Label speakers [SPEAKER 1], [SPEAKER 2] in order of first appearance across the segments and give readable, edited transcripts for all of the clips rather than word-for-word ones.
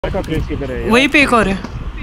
[SPEAKER 1] वहीं पे एक और है,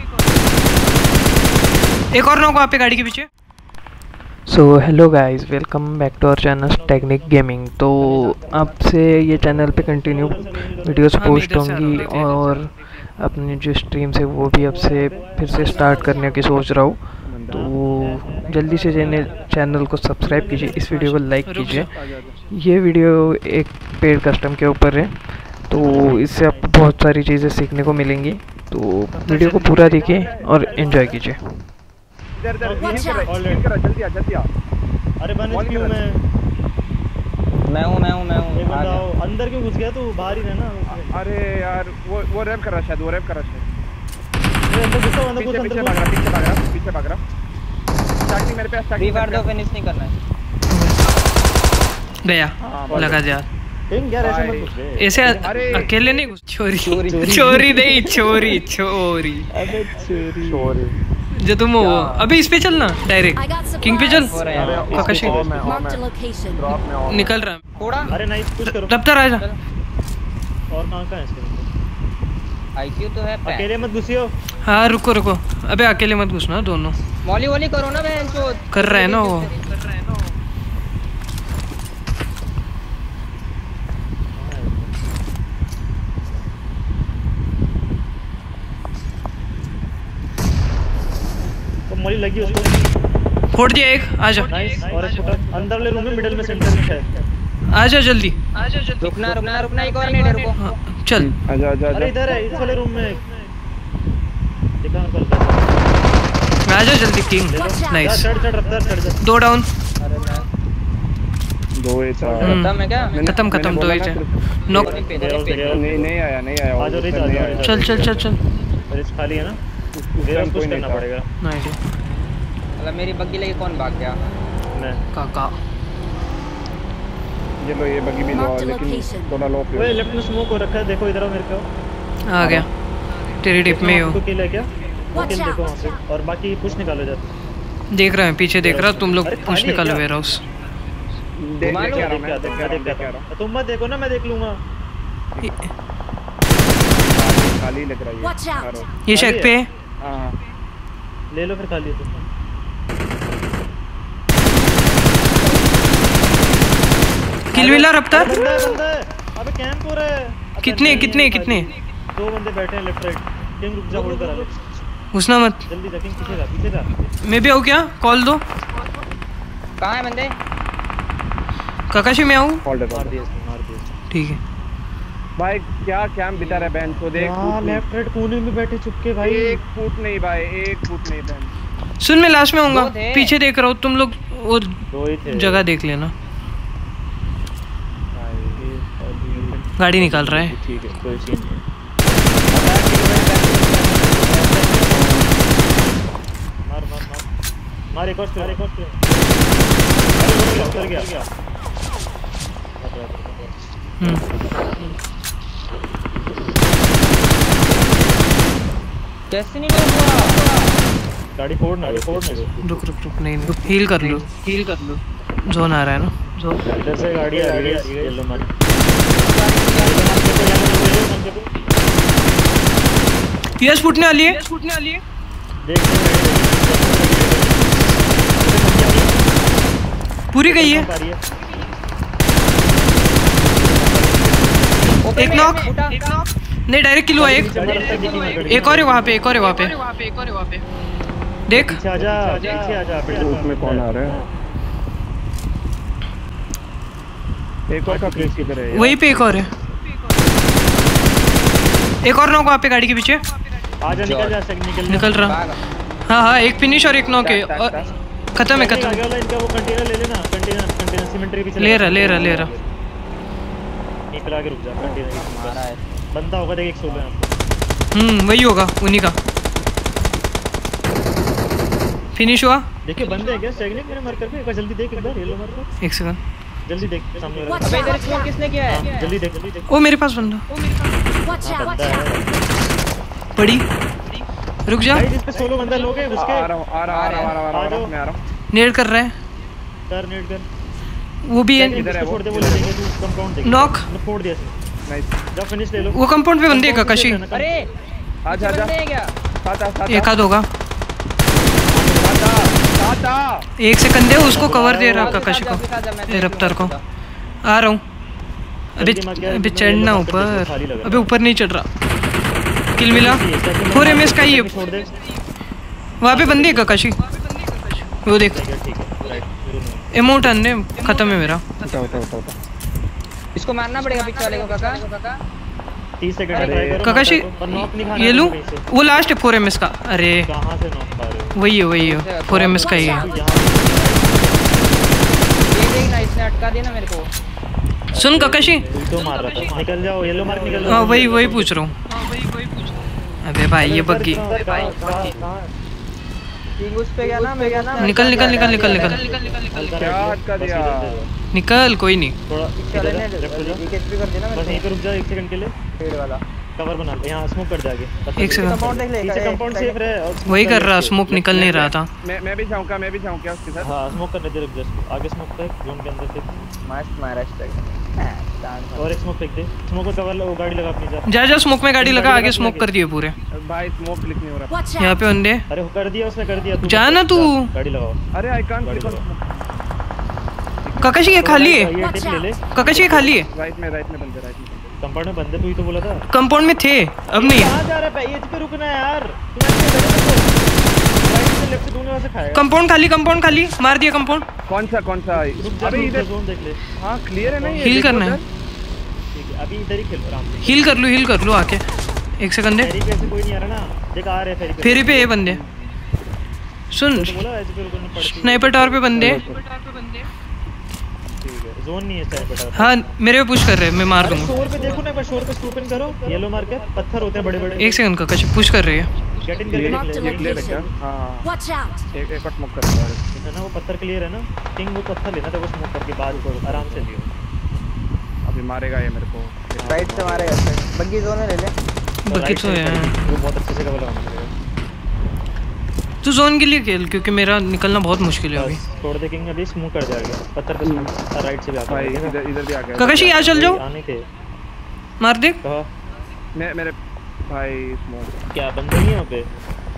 [SPEAKER 1] एक और नॉक वहाँ पे गाड़ी के पीछे।
[SPEAKER 2] So hello guys, welcome back to our channel technique gaming. तो अब से ये चैनल पे कंटिन्यू वीडियोस पोस्ट होंगी और अपनी जो स्ट्रीम्स है वो भी अब से फिर से स्टार्ट करने की सोच रहा हूँ। तो जल्दी से चैनल को सब्सक्राइब कीजिए, इस वीडियो को लाइक कीजिए। ये वीडियो एक पेड कस्टम के ऊपर है, तो इससे आपको बहुत सारी चीज़ें सीखने को मिलेंगी। तो वीडियो को पूरा देखिए और एंजॉय कीजिए।
[SPEAKER 3] जल्दी आ अरे क्यों मैं हूं अंदर क्यों घुस गया तू? बाहर ही रहना।
[SPEAKER 4] अरे यार वो रैप कर रहा शायद, वो रैप कर रहा शायद। पीछे भाग रहा। स्टार्टिंग मेरे पे स्टार्टिंग
[SPEAKER 3] रिवार्ड दो, फिनिश नहीं करना है।
[SPEAKER 1] गया लगा दिया
[SPEAKER 3] यार, ऐसे मत घुस बे।
[SPEAKER 1] ऐसे अकेले नहीं घुस। चोरी नहीं, चोरी।
[SPEAKER 3] अबे चोरी
[SPEAKER 1] जो तुम हो अभी इस पे चलना, डायरेक्ट किंग पे चल। काकाशी निकल रहा
[SPEAKER 3] थोड़ा। अरे नाइस, पुश करो।
[SPEAKER 1] रफ्तार आ जा।
[SPEAKER 3] और कहां है इसके? आईक्यू तो है। अकेले मत घुसियो।
[SPEAKER 1] हाँ रुको। अबे अकेले मत घुसना, दोनों
[SPEAKER 3] मॉली करो ना बहन चोद।
[SPEAKER 1] कर रहा है ना वो।
[SPEAKER 3] मॉली लगी उसको,
[SPEAKER 1] फोड़ दिया एक। आ जा।
[SPEAKER 3] नाइस। और एक फुटा अंदर ले रूम में, मिडिल में, सेंटर में है।
[SPEAKER 1] आ जा जल्दी।
[SPEAKER 3] रुकना, एक और नहीं रुको।
[SPEAKER 1] चल
[SPEAKER 4] आजा।
[SPEAKER 3] अरे इधर है, इस वाले रूम में दिखा कर।
[SPEAKER 1] आ जा जल्दी किंग। नाइस।
[SPEAKER 3] चढ़ रफ्तार चढ़ जा।
[SPEAKER 1] 2 डाउन।
[SPEAKER 3] अरे मैं
[SPEAKER 4] 2 है
[SPEAKER 3] खत्म है क्या?
[SPEAKER 1] खत्म 2 ही थे। नॉक
[SPEAKER 4] नहीं आया।
[SPEAKER 3] आ जाओ।
[SPEAKER 1] चल
[SPEAKER 3] रिस्क खाली है ना, मेरा पुश करना पड़ेगा।
[SPEAKER 1] नहीं
[SPEAKER 3] मतलब मेरी बग्गी लेके कौन भाग गया? मैं।
[SPEAKER 1] काका
[SPEAKER 4] ये लो, ये बग्गी भी लो, लेकिन थोड़ा लो।
[SPEAKER 3] ओए लेफ्ट में स्मोक हो रखा है, देखो इधर आओ मेरे को।
[SPEAKER 1] आ गया तेरी डिप में हो।
[SPEAKER 3] तो किल है क्या? किल देखो वहां से, और बाकी पुश निकालो जा।
[SPEAKER 1] देख रहा है पीछे, देख रहा तुम लोग पुश निकालो वेयर हाउस।
[SPEAKER 4] देख
[SPEAKER 3] रहा
[SPEAKER 4] हूं।
[SPEAKER 3] तुम मत देखो ना, मैं देख लूंगा।
[SPEAKER 4] खाली लग रहा है
[SPEAKER 1] ये शेक पे।
[SPEAKER 4] हां
[SPEAKER 3] ले लो फिर, खाली है तुम।
[SPEAKER 1] किल मिला रफ्तार।
[SPEAKER 3] बंदा है। अबे कैंप हो रहा है।
[SPEAKER 1] कितने
[SPEAKER 3] 2 बंदे बैठे हैं लेफ्ट राइट। किंग रुक जा, होल्ड करा ले।
[SPEAKER 1] घुसना मत।
[SPEAKER 3] जल्दी जा, किंग पीछे जा।
[SPEAKER 1] मैं भी आऊँ क्या? कॉल दो।
[SPEAKER 3] कहां है बंदे?
[SPEAKER 1] काकाशी में आऊँ?
[SPEAKER 3] मार दिया।
[SPEAKER 1] ठीक है
[SPEAKER 4] भाई, क्या कैंप बिता रहा है बहन को। देख
[SPEAKER 3] लेफ्ट राइट कोने में बैठे चुपके भाई।
[SPEAKER 4] 1 फुट नहीं भाई, 1 फुट नहीं बहन।
[SPEAKER 1] सुन, मैं लास्ट में आऊंगा, पीछे देख रहा हूँ, तुम लोग और जगह देख लेना। गाड़ी निकाल रहा है।
[SPEAKER 3] ठीक है, कोई सीन नहीं। मार एक और कर गया। कैसे नहीं हुआ? गाड़ी फोड़ना।
[SPEAKER 1] रुक नहीं, हील कर लो। जोन आ रहा है ना,
[SPEAKER 3] इधर से गाड़ी आ रही है। येलो मार।
[SPEAKER 1] यस फुटने वाली है।
[SPEAKER 3] देख
[SPEAKER 1] पूरी गई है। एक नॉक। नहीं, डायरेक्ट किल हुआ। एक और है वहाँ पे, देख।
[SPEAKER 3] पीछे आजा।
[SPEAKER 4] उसमें कौन आ रहा है? एक और का क्लिक किधर है?
[SPEAKER 1] वहीं पे एक और है, एक और नॉक वहाँ पे गाड़ी के पीछे।
[SPEAKER 3] आजा,
[SPEAKER 1] निकल रहा। हाँ, एक फिनिश और एक नॉक है। खत्म है।
[SPEAKER 3] इनका वो कंटेनर ले लेना। कंटेनर सीमेंट्री पीछे
[SPEAKER 1] ले रहा।
[SPEAKER 3] यहीं पे आके रुक जा। कंटेनर मारा है बंदा होगा, देख। एक सोलो है।
[SPEAKER 1] वही होगा, उन्हीं का। फिनिश हुआ।
[SPEAKER 3] देखिए बंदे हैं क्या? स्टैगनिंग मेरे मार कर पे। जल्दी देख इधर, येलो मार कर।
[SPEAKER 1] 1 सेकंड,
[SPEAKER 3] जल्दी देख सामने वाला। अबे इधर स्मोक किसने किया है? जल्दी देख।
[SPEAKER 1] ओ मेरे पास बंदा। पड़ी। रुक जा।
[SPEAKER 3] भाई, जिस पे सोलो बंदा लोगे उसके।
[SPEAKER 4] आ रहा हूं। मैं आ रहा हूं।
[SPEAKER 1] नेड कर रहा है।
[SPEAKER 3] नेड कर।
[SPEAKER 1] वो भी है।
[SPEAKER 4] इधर है वो।
[SPEAKER 3] छोड़ दे, वो ले लेंगे। तू कंपाउंड देख।
[SPEAKER 1] नॉक।
[SPEAKER 3] फोड़ दिया। नाइस। जा फिनिश ले लो।
[SPEAKER 1] वो कंपाउंड पे बंदे का काशी।
[SPEAKER 3] अरे
[SPEAKER 4] आजा आजा
[SPEAKER 3] क्या
[SPEAKER 4] साथ
[SPEAKER 1] एक हाथ होगा,
[SPEAKER 4] साथ
[SPEAKER 1] एक सेकंड दे, उसको कवर दे रहा ककाशी को, रफ्तार को। आ रहा हूँ। अबे अबे चढ़ना ऊपर, अबे ऊपर नहीं चढ़ रहा। किल मिला, 4 MS का ही है। वहाँ पे बंदे ककाशी, वो देख इमोट आने खत्म है मेरा।
[SPEAKER 3] इसको मारना पड़ेगा पीछे वाले को काका।
[SPEAKER 5] 30 सेकंड
[SPEAKER 1] ककाशी ये लूं, वो लास्ट है 4 MS का। अरे
[SPEAKER 5] कहां से नॉक पा रहे हो?
[SPEAKER 1] वही है 4 MS का ही है।
[SPEAKER 3] ये देख ना, इसने अटका दिया ना मेरे को।
[SPEAKER 1] सुन ककाशी,
[SPEAKER 5] तो मार रहा था, निकल जाओ, येलो मार्क निकल जाओ।
[SPEAKER 1] हाँ वही पूछ रहा हूँ। अबे भाई ये बग्गी,
[SPEAKER 3] उस पे गया ना, मैं गया ना।
[SPEAKER 1] निकल
[SPEAKER 4] क्या अटका दिया?
[SPEAKER 1] निकल, कोई नहीं।
[SPEAKER 5] थोड़ा
[SPEAKER 3] चले ने एक एचपी कर देना
[SPEAKER 5] बस
[SPEAKER 3] मेरे
[SPEAKER 5] यहीं पे रुक जा 1 सेकंड के लिए,
[SPEAKER 3] पेड़ वाला।
[SPEAKER 5] कवर बना ले, यहां स्मोक कर जाके।
[SPEAKER 1] एक सेकंड,
[SPEAKER 3] कंपाउंड देख ले,
[SPEAKER 5] पीछे कंपाउंड सेफ रहे और
[SPEAKER 1] वही कर रहा, स्मोक निकल नहीं रहा था।
[SPEAKER 4] मैं भी जाऊँ क्या उसके साथ?
[SPEAKER 5] हां स्मोक करने दे, रुक जा, आगे स्मोक कर, जोन के अंदर से
[SPEAKER 3] मस्त मारा स्ट्राइक।
[SPEAKER 5] और एक स्मोक फेंक दे, स्मोक को कवर वो गाड़ी लगा अपनी
[SPEAKER 1] जा स्मोक में गाड़ी लगा, आगे स्मोक कर दिए पूरे।
[SPEAKER 4] भाई स्मोक क्लिक नहीं हो रहा।
[SPEAKER 1] यहाँ पे बंदे,
[SPEAKER 5] अरे वो कर दिया उसने, कर दिया।
[SPEAKER 1] जा ना तू।
[SPEAKER 5] गाड़ी लगाओ।
[SPEAKER 4] अरे I can't click on.
[SPEAKER 1] Kakashi ये खाली है,
[SPEAKER 5] ये टिप ले ले।
[SPEAKER 1] ककाशी ये खाली है।
[SPEAKER 4] राइट में बंदे, राइट में
[SPEAKER 5] कंपाउंड में बंदे, तू ही तो बोला था।
[SPEAKER 1] कंपाउंड में थे, अब नहीं।
[SPEAKER 5] कहां जा रहा है? एज पे रुकना है यार, तू ऐसे खड़े मत हो। राइट से लेफ्ट से दोनों वहां से खाएगा।
[SPEAKER 1] कंपाउंड खाली, मार दिया कंपाउंड।
[SPEAKER 4] कौन सा
[SPEAKER 5] अभी इधर जोन देख ले।
[SPEAKER 4] हाँ क्लियर है ना ये?
[SPEAKER 1] हील करना है,
[SPEAKER 5] ठीक है, अभी इधर ही खेल आराम से।
[SPEAKER 1] हील कर लो आके। एक सेकंड
[SPEAKER 5] फेरी पे ऐसे कोई नहीं आ रहा ना, देख आ रहे फेरी पे।
[SPEAKER 1] फेरी पे ये बंदे, सुन
[SPEAKER 5] तो बोला ऐसे पे रुकना पड़ती है।
[SPEAKER 1] स्नाइपर टावर पे बंदे।
[SPEAKER 5] ठीक है, जोन नहीं है स्नाइपर टावर।
[SPEAKER 1] हाँ मेरे पे पुश कर रहे हैं, मैं मार
[SPEAKER 5] अरे
[SPEAKER 1] दूंगा।
[SPEAKER 5] शोर पे देखो ना, एक बार शोर पे स्कूप इन करो, येलो मार्क है, पत्थर होते हैं बड़े बड़े।
[SPEAKER 1] एक सेकंड ककाशी, पुश कर रही है।
[SPEAKER 5] गेट इन करके निकले,
[SPEAKER 4] क्लियर है क्या? हाँ
[SPEAKER 6] Watch out!
[SPEAKER 4] एक और स्मोक कर रहा
[SPEAKER 5] है ना, वो पत्थर क्लियर है ना। किंग वो पत्थर लेना था, वो स्मोक करके बाद को आराम से लियो।
[SPEAKER 4] अभी मारेगा ये मेरे को।
[SPEAKER 3] राइट से मारेगा, बग्गी जोन में ले ले।
[SPEAKER 1] बाकी तो है,
[SPEAKER 5] वो बहुत अच्छे से कवर लगाना पड़ेगा।
[SPEAKER 1] तू जोन के लिए खेल, क्योंकि मेरा निकलना बहुत मुश्किल है अभी।
[SPEAKER 5] छोड़ दे किंग, अभी स्मोक कर जाएगा पत्थर पे स्मोक, राइट से भी आता
[SPEAKER 4] भाई
[SPEAKER 5] है।
[SPEAKER 4] इधर भी आ गया।
[SPEAKER 1] ककाशी यहाँ चल जाओ,
[SPEAKER 5] आने के
[SPEAKER 1] मार दे।
[SPEAKER 5] कहा
[SPEAKER 4] मेरे भाई स्मोक
[SPEAKER 5] क्या बंदे नहीं है वहाँ पे?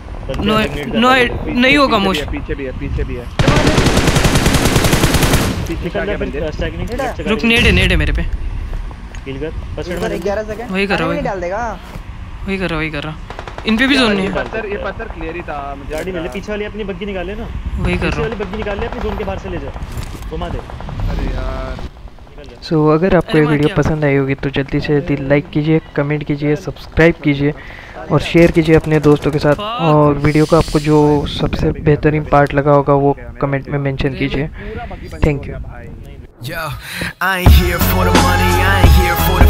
[SPEAKER 1] नहीं होगा मोश।
[SPEAKER 4] पीछे भी है पीछे
[SPEAKER 5] निकल जा फिर स्टैग्निंग।
[SPEAKER 1] रुक, नेड है मेरे पे।
[SPEAKER 5] किल कर फर्स्ट
[SPEAKER 3] ऊपर
[SPEAKER 5] एड
[SPEAKER 3] 11 सेकंड
[SPEAKER 1] वही कर रहा हूँ,
[SPEAKER 3] नहीं डाल देगा।
[SPEAKER 1] वही कर रहा। इन पे भी जोन नहीं है।
[SPEAKER 4] ये पत्थर क्लियर ही था मुझे।
[SPEAKER 5] गाड़ी ले ले, पीछे वाली अपनी बग्गी निकाल ले ना।
[SPEAKER 1] वही कर
[SPEAKER 5] पीछे
[SPEAKER 1] रहा
[SPEAKER 5] वाली बग्गी निकाल ले, अपनी जोन के बाहर से ले जा, घुमा दे।
[SPEAKER 4] अरे यार
[SPEAKER 5] निकल जा।
[SPEAKER 2] सो अगर आपको ये वीडियो पसंद आई होगी तो जल्दी से जल्दी लाइक कीजिए, कमेंट कीजिए, सब्सक्राइब कीजिए और शेयर कीजिए अपने दोस्तों के साथ। और वीडियो का आपको जो सबसे बेहतरीन पार्ट लगा होगा वो कमेंट में मेंशन कीजिए। Thank you.
[SPEAKER 4] भाई
[SPEAKER 7] Yo, I ain't here for the money, I ain't here for the